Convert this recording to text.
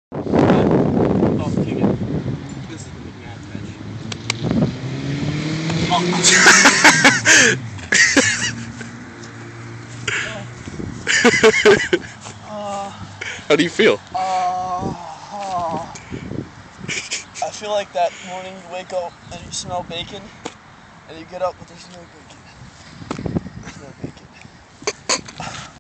Oh, kick it. This is the Mcnab pitch. How do you feel? I feel like that morning you wake up and you smell bacon, and you get up, but there's no bacon.